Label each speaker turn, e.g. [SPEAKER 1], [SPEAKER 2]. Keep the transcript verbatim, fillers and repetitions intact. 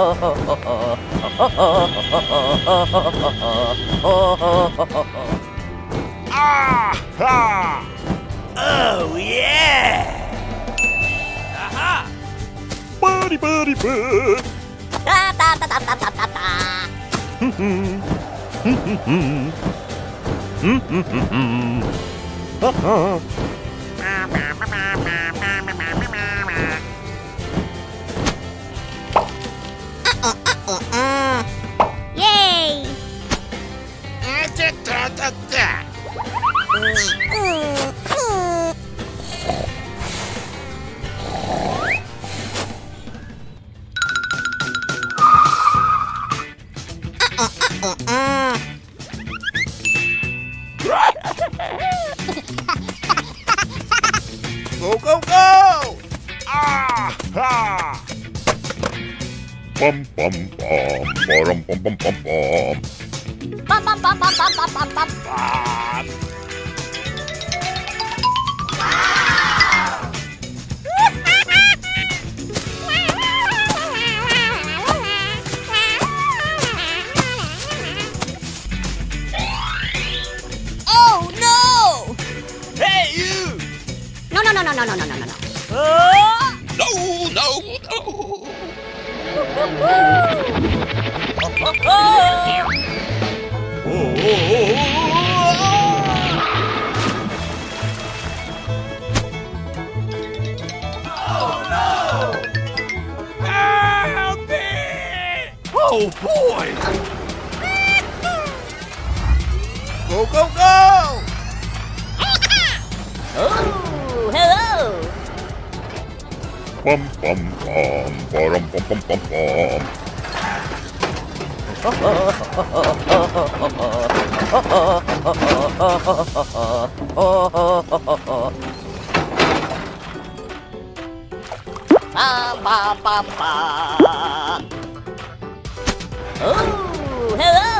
[SPEAKER 1] Ah! Ha! Oh yeah! Aha!
[SPEAKER 2] Buddy, buddy, buddy.
[SPEAKER 3] Ta ta ta ta ta ta ta ta. Yay!
[SPEAKER 1] Go, go, go! Ah! Ha!
[SPEAKER 2] Bum, bum, bum, ba-dum, bum, bum, bum, bum.
[SPEAKER 3] Bum bum bum bum bum bum bum bum.
[SPEAKER 1] Ah!
[SPEAKER 3] Oh no!
[SPEAKER 1] Hey, you!
[SPEAKER 3] No no no no no no no no no.
[SPEAKER 1] Ah!
[SPEAKER 2] No, no, no.
[SPEAKER 1] Help me! Oh boy! Go, go, go!
[SPEAKER 3] Oh, hello!
[SPEAKER 2] Bum, bum, bum, ba-dum, bum, bum, bum, bum.
[SPEAKER 3] Ba ba ba ba. Oh, hello!